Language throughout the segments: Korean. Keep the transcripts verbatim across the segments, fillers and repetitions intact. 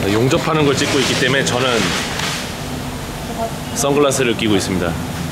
용접하는 걸 찍고 있기 때문에 저는 선글라스를 끼고 있습니다.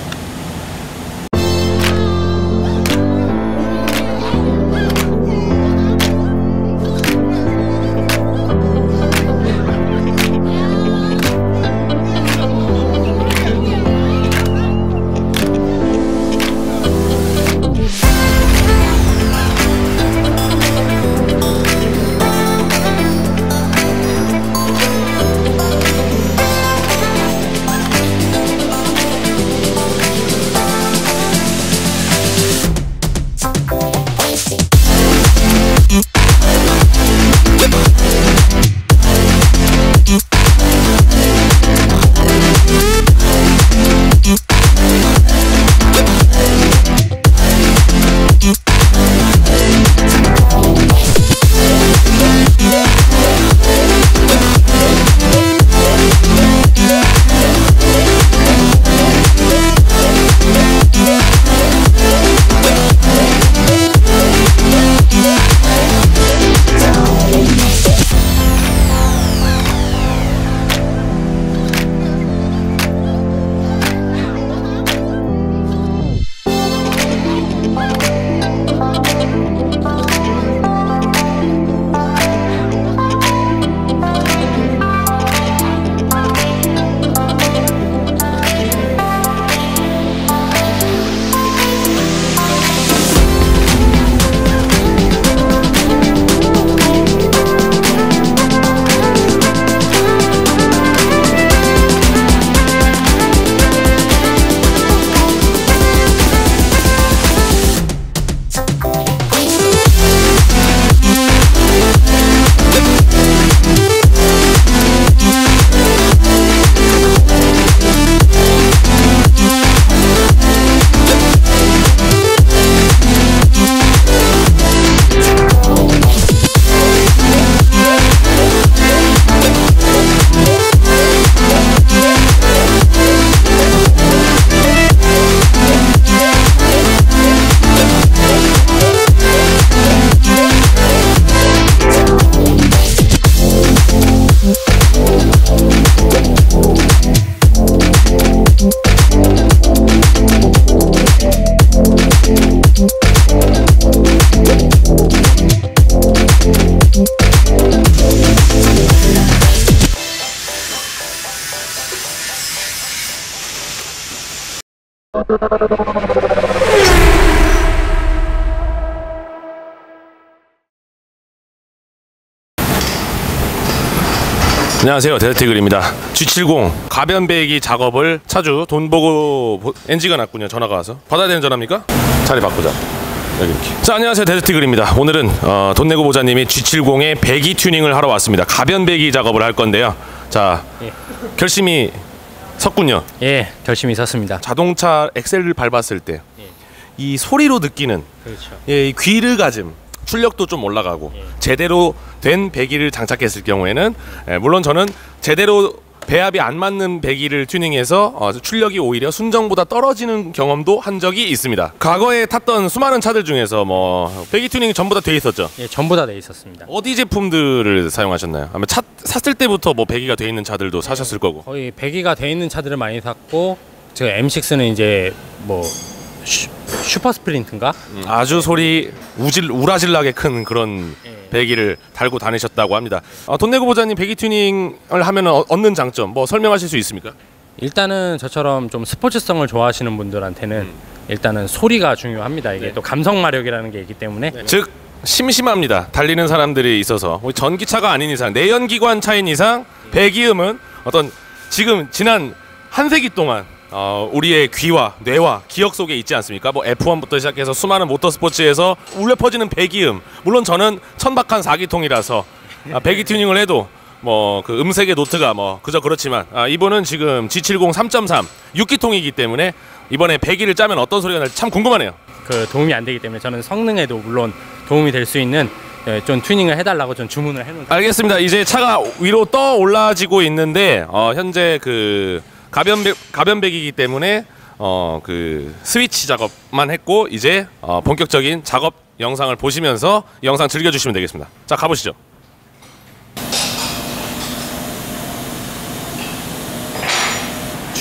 안녕하세요, 데저티글입니다. 지 칠십 가변 배기 작업을 차주 돈 보고 엔지가 났군요. 전화가 와서. 받아야 되는 전화입니까? 자리 바꾸자. 여기 이렇게. 자, 안녕하세요, 데저티글입니다. 오늘은 어, 돈 내고 보자님이 지 칠십의 배기 튜닝을 하러 왔습니다. 가변 배기 작업을 할 건데요. 자, 예. 결심이 섰군요. 예, 결심이 섰습니다. 자동차 엑셀을 밟았을 때 이 예. 소리로 느끼는 그렇죠. 예, 이 귀르가즘, 출력도 좀 올라가고 예. 제대로 된 배기를 장착했을 경우에는 예, 물론 저는 제대로 배합이 안 맞는 배기를 튜닝해서 어, 출력이 오히려 순정보다 떨어지는 경험도 한 적이 있습니다. 과거에 탔던 수많은 차들 중에서 뭐 배기 튜닝이 전부 다 돼 있었죠? 예, 전부 다 돼 있었습니다. 어디 제품들을 사용하셨나요? 아마 차 샀을 때부터 뭐 배기가 돼 있는 차들도 사셨을 거고. 거의 배기가 돼 있는 차들을 많이 샀고, 제가 엠 식스는 이제 뭐 슈, 슈퍼 스프린트인가? 음, 아주 소리 우질 우라질나게 큰 그런 예. 배기를 달고 다니셨다고 합니다. 아, 돈 내고 보자님 배기 튜닝을 하면 어, 얻는 장점 뭐 설명하실 수 있습니까? 일단은 저처럼 좀 스포츠성을 좋아하시는 분들한테는 음. 일단은 소리가 중요합니다. 이게 네. 또 감성 마력이라는 게 있기 때문에 네. 즉 심심합니다. 달리는 사람들이 있어서 전기차가 아닌 이상, 내연기관 차인 이상 배기음은 어떤 지금 지난 한 세기 동안 어, 우리의 귀와 뇌와 기억 속에 있지 않습니까? 뭐 에프 원부터 시작해서 수많은 모터스포츠에서 울려 퍼지는 배기음. 물론 저는 천박한 사기통이라서 아, 배기 튜닝을 해도 뭐 그 음색의 노트가 뭐 그저 그렇지만 아, 이번은 지금 지 칠십 삼 점 삼 육 기통이기 때문에 이번에 배기를 짜면 어떤 소리가 날지 참 궁금하네요. 그 도움이 안 되기 때문에 저는 성능에도 물론 도움이 될 수 있는 예, 좀 튜닝을 해달라고 좀 주문을 해놓은. 알겠습니다. 이제 차가 위로 떠 올라지고 있는데 어, 현재 그 가변배, 가변배기이기 때문에 어, 그 스위치 작업만 했고 이제 어, 본격적인 작업 영상을 보시면서 영상 즐겨주시면 되겠습니다. 자, 가보시죠.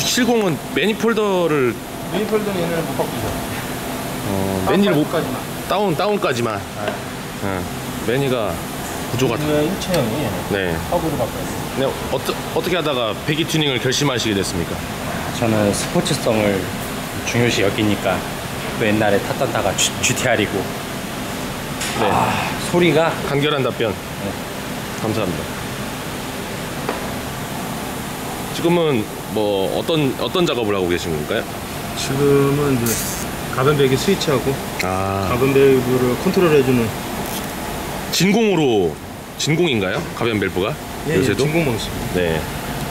칠십은 매니폴더를 매니폴더는 얘는 못 바꾸죠. 어, 매니를 못 까지만. 다운 다운까지만. 네. 응. 매니가 구조가 다- 이게 일체형이 얘는 네. 허브로 바뀌었어요. 네, 어떠, 어떻게 하다가 배기 튜닝을 결심하시게 됐습니까? 저는 스포츠성을 중요시 여기니까 또 옛날에 탔던 차가 지티알이고 네. 아, 소리가 간결한 답변. 감사합니다. 지금은 뭐 어떤 어떤 작업을 하고 계신 건가요? 지금은 이제 가변 배기 스위치하고 아, 가변 밸브를 컨트롤해주는 진공으로 진공인가요? 가변 밸브가? 예, 예, 요새도? 진공 방식. 네.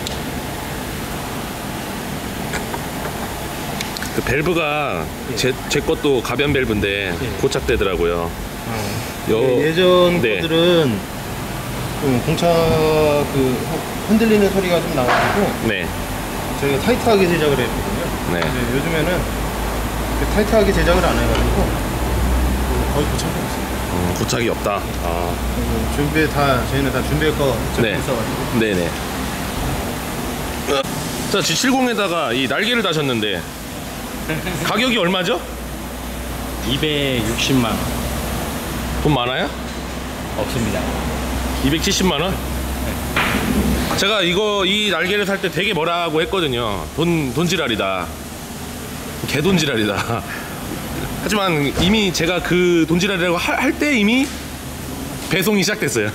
그 밸브가 예. 제, 제 것도 가변 밸브인데 예. 고착되더라고요. 어. 요- 예, 예전 네. 것들은 좀 공차 그 흔들리는 소리가 좀 나가지고 네. 저희가 타이트하게 제작을 했거든요. 네. 근데 요즘에는 그 타이트하게 제작을 안 해가지고 거의 고착이 없어요. 음, 고착이 없다. 아, 그리고 준비 다 저희는 다 준비할 거 네. 있어가지고 네네. 자, 지 칠십에다가 이 날개를 다셨는데 가격이 얼마죠? 이백육십만 원 돈 많아요? 없습니다. 이백칠십만 원? 제가 이거 이 날개를 살 때 되게 뭐라고 했거든요. 돈 돈지랄이다. 개돈지랄이다. 하지만 이미 제가 그 돈지랄이라고 할 때 이미 배송이 시작됐어요.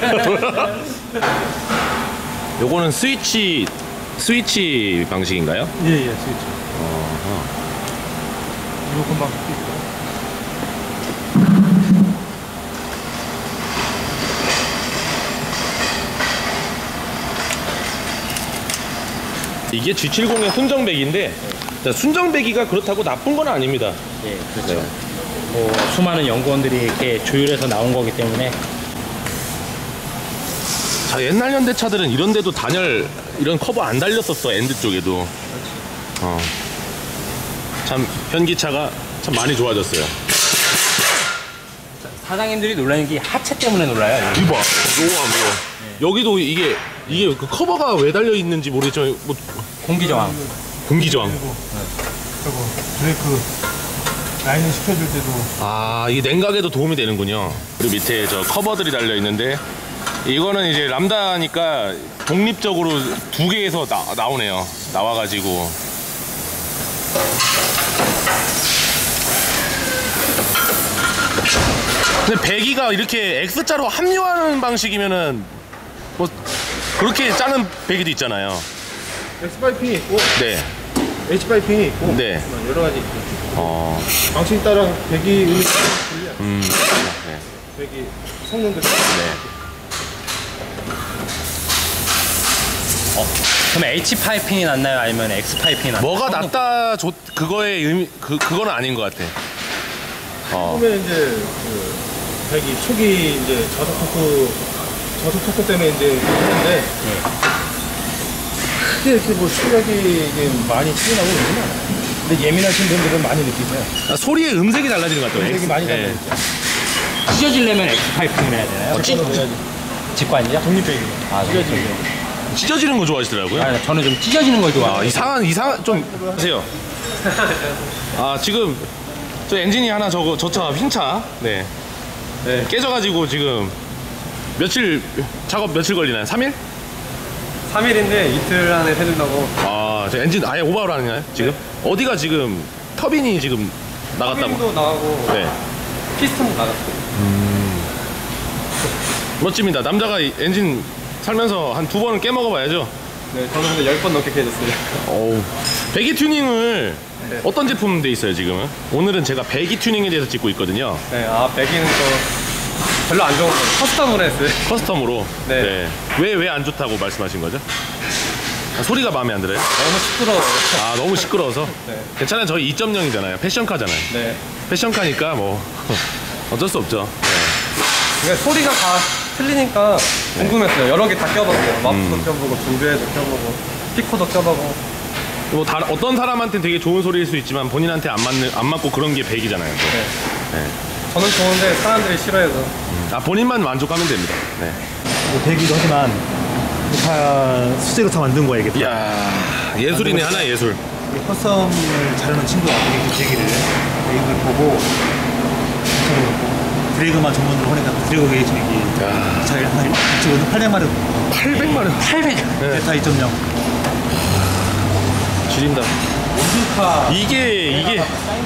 요거는 스위치 스위치 방식인가요? 예예 스위치. 이거 금방 바뀌고. 이게 지 칠십의 순정배기인데 자, 순정배기가 그렇다고 나쁜 건 아닙니다. 예, 그렇죠. 뭐 수많은 연구원들이 이렇게 조율해서 나온 거기 때문에 자, 옛날 현대차들은 이런 데도 단열 이런 커버 안 달렸었어. 엔드 쪽에도. 어. 참 현기차가 참 많이 좋아졌어요. 사장님들이 놀라는 게 하체 때문에 놀라요. 이봐, 노아 뭐 여기도 이게 이게 그 커버가 왜 달려 있는지 모르겠지만 뭐 공기 저항. 공기 저항. 그리고 그리고 브레이크 라인을 시켜줄 때도 아, 이게 냉각에도 도움이 되는군요. 그리고 밑에 저 커버들이 달려 있는데 이거는 이제 람다니까 독립적으로 두 개에서 나, 나오네요. 나와가지고. 근데 배기가 이렇게 X자로 합류하는 방식이면은 뭐 그렇게 짜는 배기도 있잖아요. X 파이핑이 있고 네. H 파이핑이 있고 네. 여러 가지 있고 어. 방식 따라 배기 음이 틀려. 음. 네. 배기 성능도 틀려. 네. 어, 그럼 H 파이핑이 낫나요? 아니면 X 파이핑이 낫나요? 뭐가 낫다 좋 그거의 의미 그 그거는 아닌 것 같아. 어. 처음에 이제 그 배기 속이 이제 저속 토크 저속 토크 때문에 이제 했는데 크게 이렇게 뭐 출력이 이게 많이 차이 나고 그러진 않아요. 근데 예민하신 분들은 많이 느끼세요. 아, 소리의 음색이 달라지는 것 같아요. 되게 많이 네. 달라졌죠. 찢어지려면 X 파이핑을 해야 되나요? 어, 찢- 직관이죠? 독립배기. 아, 찢어지게. 찢어지는 거 좋아하시더라고요. 아, 저는 좀 찢어지는 걸 아, 좋아해요. 이상한 이상 좀 하세요. 아, 지금 저 엔진이 하나 저거 저차 흰차 네. 네, 깨져가지고 지금 며칠 작업 며칠 걸리나요? 삼 일? 삼 일인데 이틀 안에 해준다고. 아, 저 엔진 아예 오버를 하나요? 지금 어디가 지금 터빈이 지금 나갔다고? 터빈도 나가고 네, 피스톤도 나갔어요. 멋집니다. 남자가 이 엔진 살면서 한 두 번은 깨먹어봐야죠. 네, 저는 근데 열 번 넘게 해줬어요. 어우, 배기 튜닝을 네. 어떤 제품 돼 있어요 지금은? 오늘은 제가 배기 튜닝에 대해서 찍고 있거든요. 네, 아 배기는 또 별로 안 좋은 거 커스텀으로 했어요. 커스텀으로. 네. 왜 왜 안 좋다고 말씀하신 거죠? 아, 소리가 마음에 안 들어요? 너무 시끄러워요. 아, 너무 시끄러워서. 네. 괜찮아요. 저희 이 점 영이잖아요. 패션카잖아요. 네. 패션카니까 뭐 어쩔 수 없죠. 그러니까 소리가 다 틀리니까 궁금했어요. 여러 개 다 껴봤어요. 마프도 껴보고 중재도 껴보고 피코도 껴보고. 뭐 다, 어떤 사람한테는 되게 좋은 소리일 수 있지만 본인한테 안 맞는 안 맞고 그런 게 배기잖아요. 또. 네. 네. 저는 좋은데 사람들이 싫어해서. 아, 본인만 만족하면 됩니다. 네. 뭐 배기도 하지만 다 수제로 다 만든 거야 이게. 이야, 예술이네, 하나 예술. 이 커스텀을 잘하는 친구가 이렇게 얘기를 이걸 보고 드래그만 전문으로 하니까 드래그 게이지 이게 잘 지금 팔백 마력 팔백 마력. 팔백. 베타 이 점 영 지린다. 뮤지카 이게 이게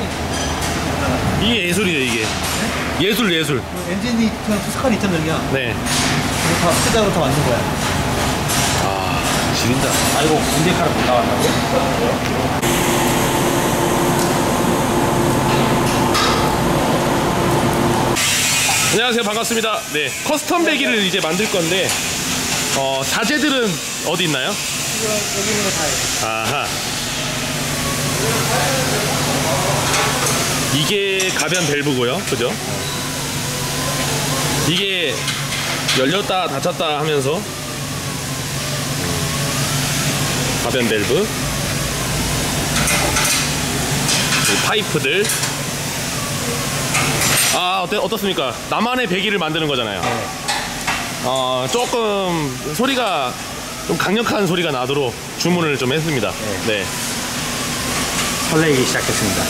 이게 예술이에요, 이게. 예술 예술. 엔진이 그냥 투스칸 이 점 영이야. 네. 다 스자로 다 만든 거야. 아, 지린다. 아이고 문제카를 못 나왔다고? 안녕하세요, 반갑습니다. 네, 커스텀 배기를 이제 만들 건데 어, 자재들은 어디 있나요? 여기 있는 거 다예요. 아하. 이게 가변 밸브고요, 그죠? 이게 열렸다 닫혔다 하면서 가변 밸브, 이 파이프들. 아, 어때, 어떻습니까? 나만의 배기를 만드는 거잖아요. 네. 어, 조금 소리가 좀 강력한 소리가 나도록 주문을 좀 했습니다. 네. 네. 설레기 시작했습니다.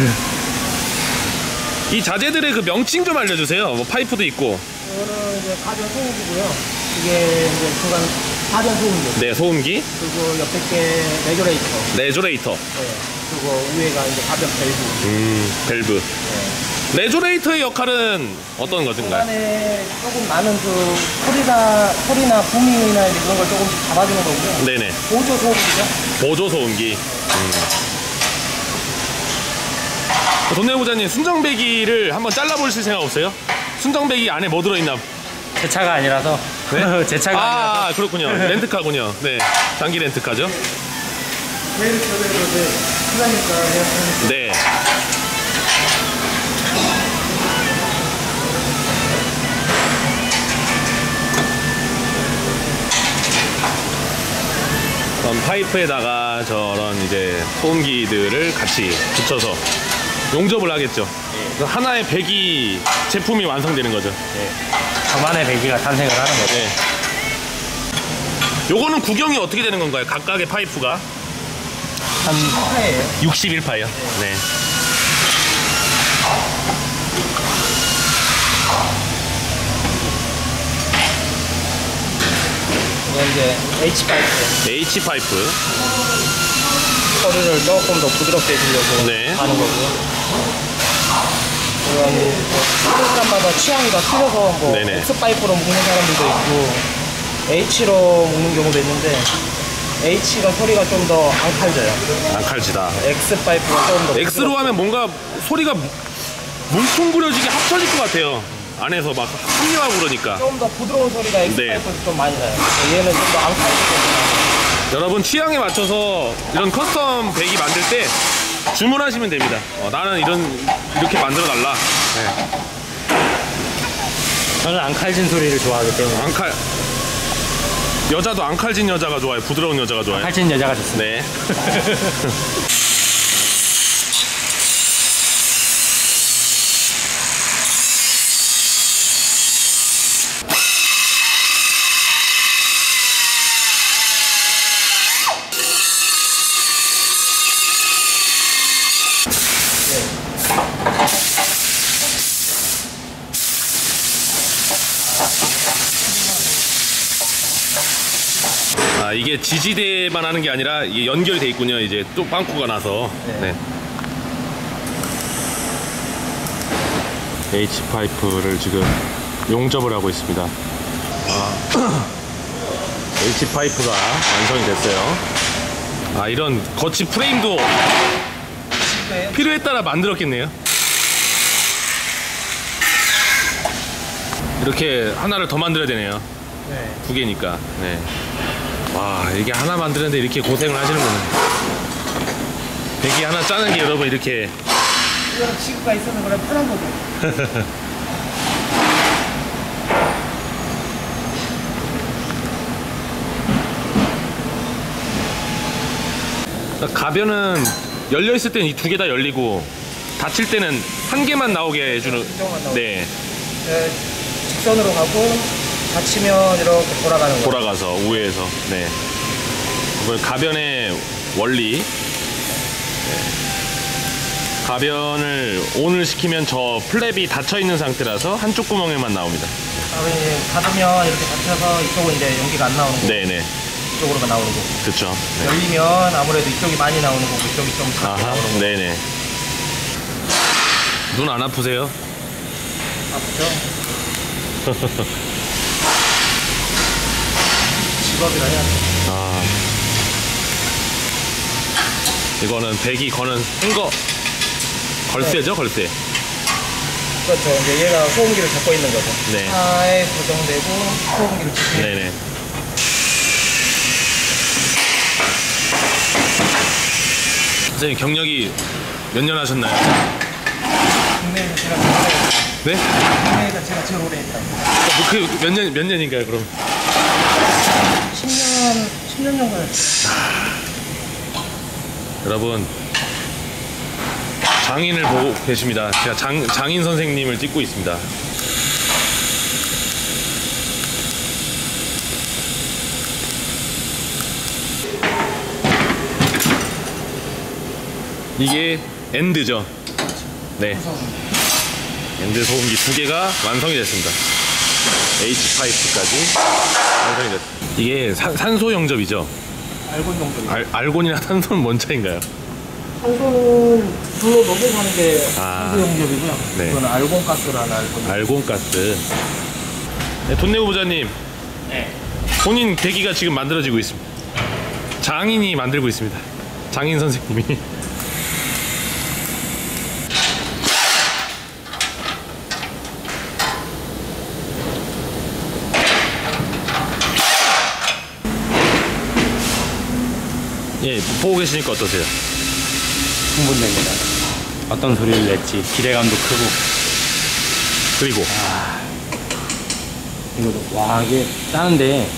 이 자재들의 그 명칭 좀 알려주세요. 뭐 파이프도 있고. 이거는 이제 가변 소음기고요. 이게 이제 중간 가변 소음기. 네, 소음기, 그리고 옆에 게 레귤레이터. 레조레이터. 네. 그리고 위에가 이제 가변 밸브. 음, 밸브. 네. 레조레이터의 역할은 어떤 것인가요? 중간에 조금 많은 그 소리나 소리나 붐이나 이제 그런 걸 조금씩 잡아주는 거고요. 네네. 보조 소음기죠. 보조 소음기. 음. 돈내부자님, 순정배기를 한번 잘라보실 생각 없어요? 순정배기 안에 뭐 들어있나? 제 차가 아니라서. 네? 제 차가 아니라서. 아, 그렇군요. 렌트카군요. 네, 장기 렌트카죠. 제일 처음에 이제 시간이니까 해야 네. 그럼 파이프에다가 저런 이제 소음기들을 같이 붙여서 용접을 하겠죠. 그래서 하나의 배기 제품이 완성되는 거죠. 네. 저만의 배기가 탄생을 하는 거죠. 네. 요거는 구경이 어떻게 되는 건가요? 각각의 파이프가 한 파예요. 육십일 파요. 네. 이건 이제 H 파이프. H 파이프. 소리를 조금 더 부드럽게 해주려고 네. 하는 거고요. 이건 사람마다 취향이 다 틀려서 뭐 네네. X 파이프로 묶는 사람들도 있고 H로 묶는 경우도 있는데 H가 소리가 좀 더 안 칼져요. 안 칼지다. X 파이프가 조금 더 X로 하면 뭔가 소리가 뭉퉁그려지게 합쳐질 것 같아요. 안에서 막 합리화하고 그러니까. 조금 더 부드러운 소리가 X 네. 파이프에서 좀 많이 나요. 얘는 좀 더 안 칼지고. 여러분 취향에 맞춰서 이런 커스텀 배기 만들 때 주문하시면 됩니다. 어, 나는 이런 이렇게 만들어 달라. 네. 저는 안 칼진 소리를 좋아하기 때문에. 안 칼. 여자도 안 칼진 여자가 좋아요. 부드러운 여자가 좋아요. 칼진 여자가 좋습니다. 네. 아, 이게 지지대만 하는 게 아니라 이게 연결돼 있군요. 이제 또 빵꾸가 나서. 네. H 파이프를 지금 용접을 하고 있습니다. 아, H 파이프가 완성이 됐어요. 아, 이런 거치 프레임도 필요에 따라 만들었겠네요. 이렇게 하나를 더 만들어야 되네요. 네. 두 개니까. 네. 와, 이게 하나 만드는데 이렇게 고생을 하시는구나. 배기 하나 짜는 게 여러분 이렇게. 이거는 지구가 있어서 그래 편한 거죠. 가변은 열려 있을 때는 이 두 개 다 열리고 닫힐 때는 한 개만 나오게 해주는. 한정만 나오게. 네. 네, 직선으로 가고 닫히면 이렇게 돌아가는 거예요. 돌아가서 우회해서. 네. 이건 가변의 원리. 네. 가변을 온을 시키면 저 플랩이 닫혀 있는 상태라서 한쪽 구멍에만 나옵니다. 다음에 이제 닫으면 이렇게 닫혀서 이쪽은 이제 연기가 안 나오는 거고 네네. 이쪽으로만 나오는 거고 그쵸. 네. 열리면 아무래도 이쪽이 많이 나오는 거고 이쪽이 좀 작게 아하. 나오는 거고. 네네. 눈 안 아프세요? 아프죠? 직업이라 해야 돼. 아. 이거는 배기 거는 행거. 걸쇠죠, 걸쇠. 그렇죠. 이제 얘가 소음기를 잡고 있는 거죠. 네. 차에 고정되고 소음기를 잡고 있는 네네. 선생님 경력이 몇 년 하셨나요? 국내에서 제가 제일 오래 네? 국내에서 제가 제일 오래 했다. 어, 그몇 년, 몇 년인가요, 그럼? 십 년, 십 년 정도 했어요. 여러분, 장인을 보고 계십니다. 제가 장, 장인 선생님을 찍고 있습니다. 이게 엔드죠. 네. 엔드 소음기 두 개가 완성이 됐습니다. H 파이프까지 완성이 됐습니다. 이게 사, 산소 영접이죠. 알곤 용도로. 알, 알곤이나 산소는 뭔 차이인가요? 산소는 불로 녹여가는 게 아. 산소 용접이고요. 네. 이거는 알곤가스라는 알곤. 알곤가스. 네, 돈내고 부자님. 네. 본인 배기가 지금 만들어지고 있습니다. 장인이 만들고 있습니다. 장인 선생님이. 예, 보고 계시니까 어떠세요? 흥분됩니다. 어떤 소리를 낼지 기대감도 크고. 그리고 이거도 와 이게 따는데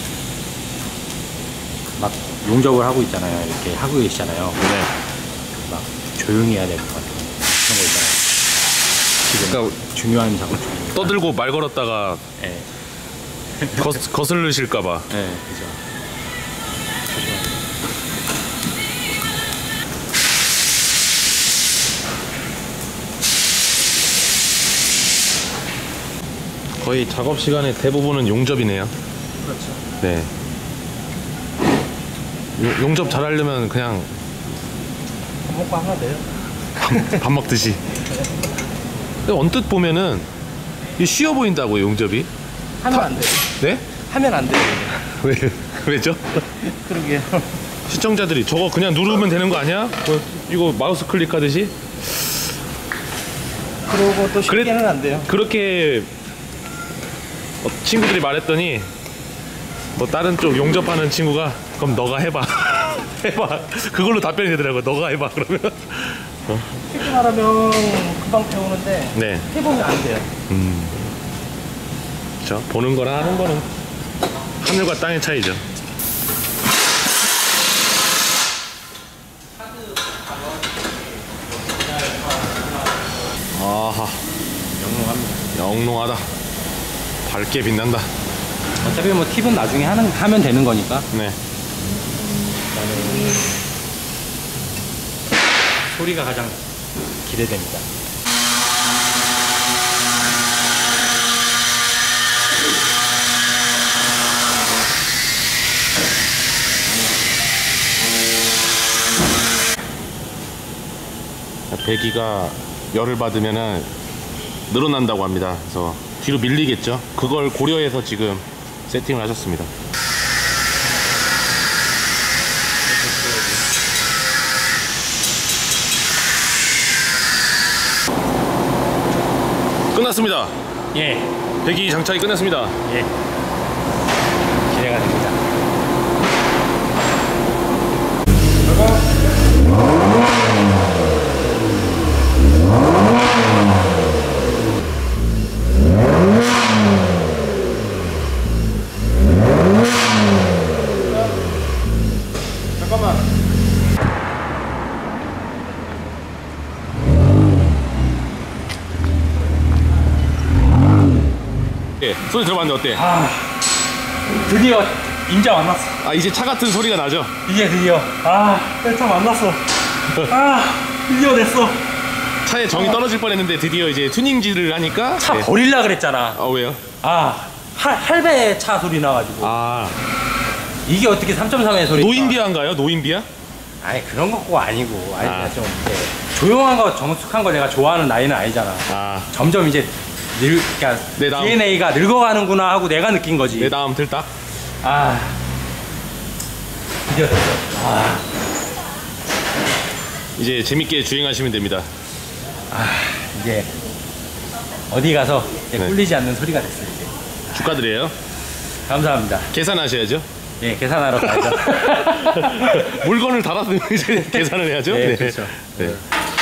막 용접을 하고 있잖아요. 이렇게 하고 계시잖아요. 네. 막 조용히 해야 될 것 같은 그런 거 있잖아요. 지금 그러니까 중요한 작업 중입니다. 떠들고 말 걸었다가 네, 거, 거슬르실까봐. 네, 그죠. 거의 작업 시간의 대부분은 용접이네요. 그렇죠. 네. 용, 용접 잘하려면 그냥 밥 먹고 하면 돼요. 밥, 밥 먹듯이. 근데 언뜻 보면은 이 쉬워 보인다고요, 용접이. 하면 안 돼요. 네? 하면 안 돼요. 왜, 왜죠? 그러게요. 시청자들이 저거 그냥 누르면 되는 거 아니야? 뭐, 이거 마우스 클릭하듯이? 그러고 또 쉽게는 그래- 안 돼요. 그렇게 어, 친구들이 말했더니 뭐 다른 쪽 용접하는 친구가 그럼 너가 해봐. 해봐. 그걸로 답변이 되더라고. 너가 해봐. 그러면. 쉽게 말하면 금방 배우는데 네. 해보면 안 돼요. 음. 그렇죠. 보는 거랑 하는 거는 하늘과 땅의 차이죠. 아하. 영롱합니다. 영롱하다. 밝게 빛난다. 어차피 뭐 팁은 나중에 하는 하면 되는 거니까. 네. 소리가 가장 기대됩니다. 배기가 열을 받으면은 늘어난다고 합니다. 그래서 뒤로 밀리겠죠. 그걸 고려해서 지금 세팅을 하셨습니다. 끝났습니다. 예, 배기 장착이 끝났습니다. 예. 기대가 됩니다. 잠깐만. 예, 소리 들어봤는데 어때? 드디어 인자 만났어. 아 이제 차 같은 소리가 나죠? 이제 드디어 아 차 만났어. 아 드디어 됐어. 차에 정이 떨어질 뻔했는데 드디어 이제 튜닝질을 하니까. 차 네. 버릴라 그랬잖아. 아 왜요? 아 할, 할배 차 소리 나가지고. 아 이게 어떻게 삼 점 삼의 소리? 노인비아인가요? 노인비아? 아니 그런 거 아니고. 아니 아. 좀 이렇게 조용한 거 정숙한 거 내가 좋아하는 나이는 아니잖아. 아. 점점 이제 늙, 그러니까 내 다음. 디엔에이가 늙어가는구나 하고 내가 느낀 거지. 내 다음 들딱. 아 드디어 됐어. 아, 이제 재밌게 주행하시면 됩니다. 아 이제 어디 가서 이제 네. 꿀리지 않는 소리가 됐어요. 이제. 축하드려요. 감사합니다. 계산하셔야죠. 예, 계산하러 가야죠. 물건을 달았으면 이제 계산을 해야죠. 네, 그렇죠. 네.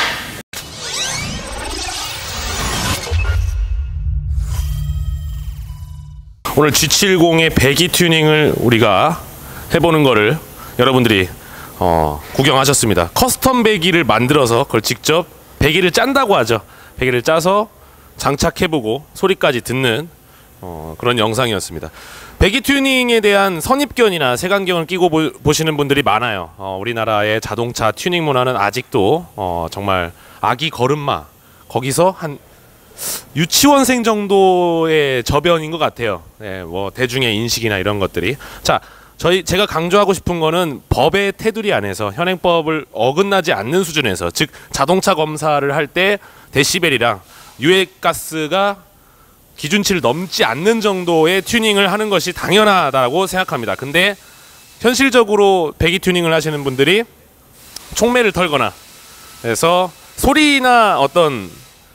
오늘 지 칠십의 배기 튜닝을 우리가 해보는 거를 여러분들이 어, 구경하셨습니다. 커스텀 배기를 만들어서 그걸 직접 배기를 짠다고 하죠. 배기를 짜서 장착해보고 소리까지 듣는 어, 그런 영상이었습니다. 배기 튜닝에 대한 선입견이나 색안경을 끼고 보, 보시는 분들이 많아요. 어, 우리나라의 자동차 튜닝 문화는 아직도 어, 정말 아기 걸음마 거기서 한 유치원생 정도의 저변인 것 같아요. 네, 뭐 대중의 인식이나 이런 것들이. 자, 저희 제가 강조하고 싶은 거는 법의 테두리 안에서 현행법을 어긋나지 않는 수준에서, 즉 자동차 검사를 할 때 데시벨이랑 유해가스가 기준치를 넘지 않는 정도의 튜닝을 하는 것이 당연하다고 생각합니다. 근데 현실적으로 배기 튜닝을 하시는 분들이 촉매를 털거나 그래서 소리나 어떤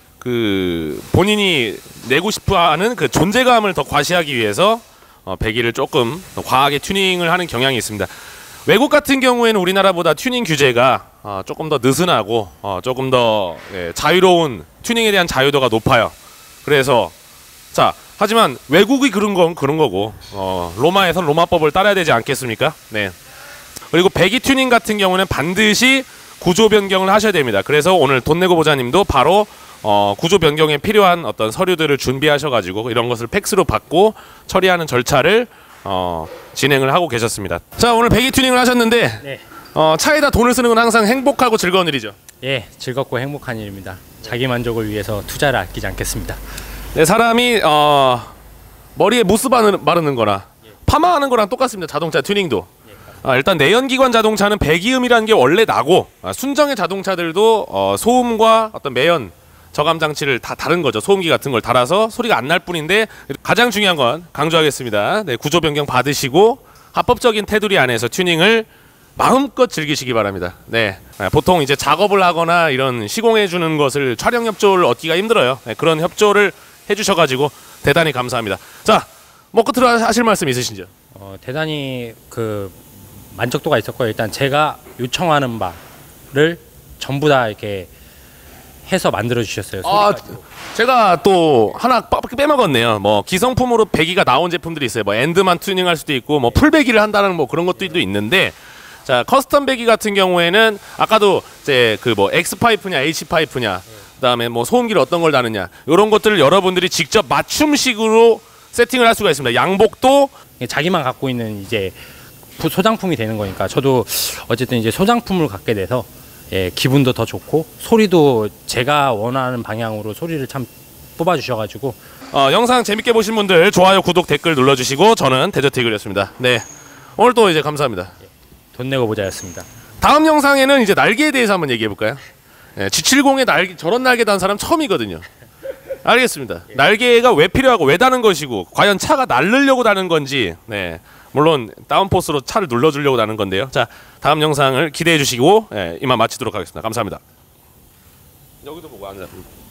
그 본인이 내고 싶어하는 그 존재감을 더 과시하기 위해서 어, 배기를 조금 더 과하게 튜닝을 하는 경향이 있습니다. 외국 같은 경우에는 우리나라보다 튜닝 규제가 어, 조금 더 느슨하고 어, 조금 더 예, 자유로운 튜닝에 대한 자유도가 높아요. 그래서 자 하지만 외국이 그런 건 그런 거고 어, 로마에선 로마법을 따라야 되지 않겠습니까? 네. 그리고 배기 튜닝 같은 경우는 반드시 구조 변경을 하셔야 됩니다. 그래서 오늘 돈 내고 보자님도 바로 어, 구조 변경에 필요한 어떤 서류들을 준비하셔가지고 이런 것을 팩스로 받고 처리하는 절차를 어, 진행을 하고 계셨습니다. 자, 오늘 배기 튜닝을 하셨는데 네. 어, 차에다 돈을 쓰는 건 항상 행복하고 즐거운 일이죠. 예, 즐겁고 행복한 일입니다. 자기 만족을 위해서 투자를 아끼지 않겠습니다. 네, 사람이 어, 머리에 무스 바르는, 바르는 거나 파마하는 거랑 똑같습니다. 자동차 튜닝도. 아, 일단 내연기관 자동차는 배기음이라는 게 원래 나고 아, 순정의 자동차들도 어, 소음과 어떤 매연 저감 장치를 다 다른 거죠. 소음기 같은 걸 달아서 소리가 안 날 뿐인데 가장 중요한 건 강조하겠습니다. 네, 구조 변경 받으시고 합법적인 테두리 안에서 튜닝을 마음껏 즐기시기 바랍니다. 네, 보통 이제 작업을 하거나 이런 시공해 주는 것을 촬영 협조를 얻기가 힘들어요. 네, 그런 협조를 해주셔가지고 대단히 감사합니다. 자, 뭐 끝으로 하실 말씀 있으신지요? 어, 대단히 그 만족도가 있었고요. 일단 제가 요청하는 바를 전부 다 이렇게 해서 만들어 주셨어요. 아, 소리까지도. 제가 또 하나 빼먹었네요. 뭐 기성품으로 배기가 나온 제품들이 있어요. 뭐 엔드만 튜닝할 수도 있고 뭐 풀 배기를 한다는 뭐 그런 것도 있는데, 자 커스텀 배기 같은 경우에는 아까도 이제 그 뭐 X 파이프냐 H 파이프냐 그다음에 뭐 소음기를 어떤 걸 다느냐 이런 것들을 여러분들이 직접 맞춤식으로 세팅을 할 수가 있습니다. 양복도 자기만 갖고 있는 이제 소장품이 되는 거니까 저도 어쨌든 이제 소장품을 갖게 돼서 예, 기분도 더 좋고 소리도 제가 원하는 방향으로 소리를 참 뽑아 주셔가지고 어, 영상 재밌게 보신 분들 좋아요, 구독, 댓글 눌러주시고 저는 데저티글이었습니다. 네, 오늘 또 이제 감사합니다. 돈 내고 보자였습니다. 다음 영상에는 이제 날개에 대해서 한번 얘기해 볼까요? 네, 지 칠십의 날개, 저런 날개 단 사람 처음이거든요. 알겠습니다. 날개가 왜 필요하고 왜 다는 것이고 과연 차가 날르려고 다는 건지, 네, 물론 다운포스로 차를 눌러주려고 다는 건데요. 자, 다음 영상을 기대해 주시고 예, 이만 마치도록 하겠습니다. 감사합니다. 여기도 보고 앉아.